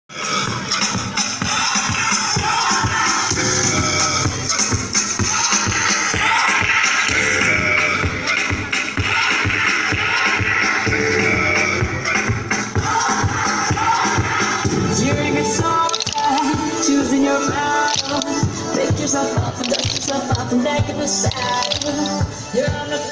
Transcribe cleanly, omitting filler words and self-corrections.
You're a song, choosing your battle. Pick yourself up and dust yourself off and back in the saddle. You're on the